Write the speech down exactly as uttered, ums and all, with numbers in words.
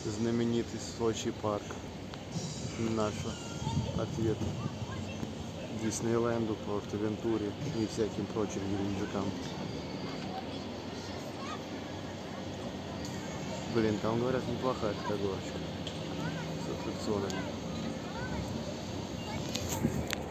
знаменитый Сочи парк. Наш ответ Диснейленду, Порт-Авентуре и всяким прочим геленджикам. Блин, там говорят неплохая такая горочка с аттракционами.